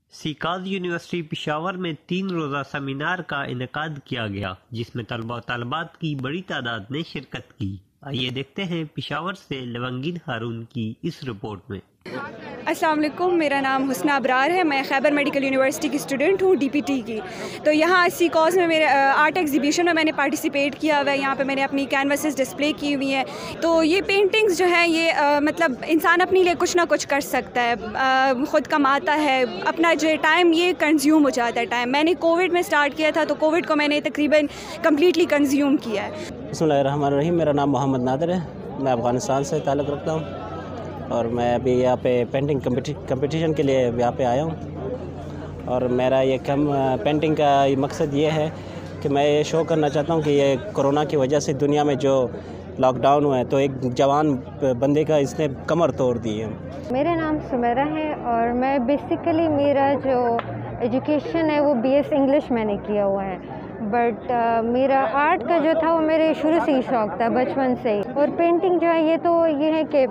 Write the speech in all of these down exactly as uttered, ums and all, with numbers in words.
سیکاز university Peshawar میں تین روزہ سیمینار کا انعقاد کیا گیا جس میں طلبہ و طالبات کی بڑی تعداد نے شرکت کی۔ آئیے دیکھتے ہیں پشاور سے لونگین ہارون کی اس رپورٹ میں۔ السلام علیکم، میرا نام حسنہ ابرار ہے، میں خیبر میڈیکل یونیورسٹی کی اسٹوڈنٹ ہوں، ڈی پی ٹی کی۔ تو یہاں اسی کاز میں میرے آرٹ ایگزیبیشن میں میں نے پارٹیسپیٹ کیا ہوا ہے۔ یہاں پہ میں نے اپنی کینوسز ڈسپلے کی ہوئی ہیں۔ تو یہ پینٹنگز جو ہیں یہ مطلب انسان اپنے لیے کچھ نہ کچھ کر سکتا ہے، خود کماتا ہے، اپنا جو ٹائم یہ کنزیوم ہو جاتا ہے ٹائم۔ میں نے کووڈ میں اسٹارٹ کیا تھا تو کووڈ کو میں نے تقریباً کمپلیٹلی کنزیوم کیا ہے۔ بسم اللہ الرحمن الرحیم، میرا نام محمد نادر ہے، میں افغانستان سے تعلق رکھتا ہوں اور میں ابھی یہاں پہ پینٹنگ کمپٹیشن کے لیے یہاں پہ آیا ہوں۔ اور میرا یہ کم پینٹنگ کا مقصد یہ ہے کہ میں یہ شو کرنا چاہتا ہوں کہ یہ کرونا کی وجہ سے دنیا میں جو لاک ڈاؤن ہوا ہے تو ایک جوان بندے کا اس نے کمر توڑ دی ہے۔ میرا نام سمیرہ ہے اور میں بیسیکلی میرا جو ایجوکیشن ہے وہ بی ایس انگلش میں نے کیا ہوا ہے، بٹ uh, میرا آرٹ کا جو تھا وہ میرے شروع سے ہی شوق تھا، بچپن سے ہی۔ اور پینٹنگ جو ہے یہ تو یہ ہے کہ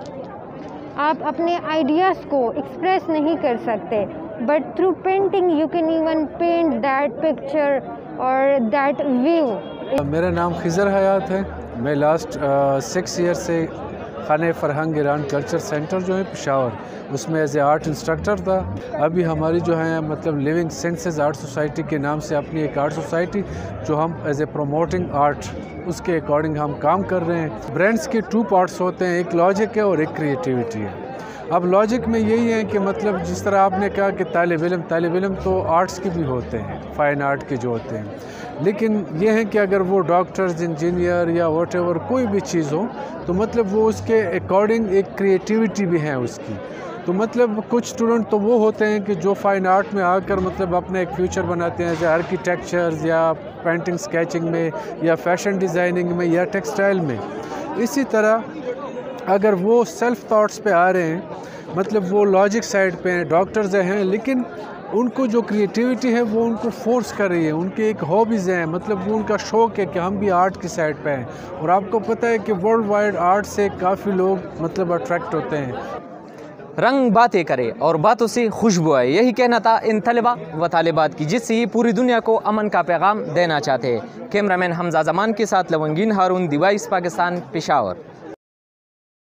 آپ اپنے آئیڈیاز کو ایکسپریس نہیں کر سکتے، but through painting you can even paint that picture اور دیٹ ویو۔ میرا نام خضر حیات ہے، میں لاسٹ سکس ایئر سے خانہ فرہنگ ایران کلچر سینٹر جو ہے پشاور، اس میں ایز اے آرٹ انسٹرکٹر تھا۔ ابھی ہماری جو ہے مطلب لیونگ سینسز آرٹ سوسائٹی کے نام سے اپنی ایک آرٹ سوسائٹی جو ہم ایز اے پروموٹنگ آرٹ اس کے اکارڈنگ ہم کام کر رہے ہیں۔ برانڈس کے ٹو پارٹس ہوتے ہیں، ایک لاجک ہے اور ایک کریٹیوٹی ہے۔ اب لاجک میں یہی ہے کہ مطلب جس طرح آپ نے کہا کہ طالب علم طالب علم تو آرٹس کے بھی ہوتے ہیں، فائن آرٹ کے جو ہوتے ہیں، لیکن یہ ہے کہ اگر وہ ڈاکٹرز، انجینئر یا واٹ ایور کوئی بھی چیز ہو تو مطلب وہ اس کے اکارڈنگ ایک کریٹیوٹی بھی ہے اس کی۔ تو مطلب کچھ اسٹوڈنٹ تو وہ ہوتے ہیں کہ جو فائن آرٹ میں آ کر مطلب اپنا ایک فیوچر بناتے ہیں، جیسے آرکیٹیکچرز یا پینٹنگ سکیچنگ میں یا فیشن ڈیزائننگ میں یا ٹیکسٹائل میں۔ اسی طرح اگر وہ سیلف تھاٹس پہ آ رہے ہیں، مطلب وہ لاجک سائڈ پہ ہیں، ڈاکٹرز ہیں، لیکن ان کو جو کریٹیوٹی ہے وہ ان کو فورس کر رہی ہے، ان کے ایک ہابیز ہیں، مطلب وہ ان کا شوق ہے کہ ہم بھی آرٹ کی سائڈ پہ ہیں۔ اور آپ کو پتہ ہے کہ ورلڈ وائڈ آرٹ سے کافی لوگ مطلب اٹریکٹ ہوتے ہیں۔ رنگ باتیں کرے اور باتوں سے خوشبو آئے، یہی کہنا تھا ان طلبہ و طالبات کی جس سے یہ پوری دنیا کو امن کا پیغام دینا چاہتے ہیں۔ کیمرہ مین حمزہ زمان کے ساتھ لونگین ہارون، دی وائس پاکستان، پشاور۔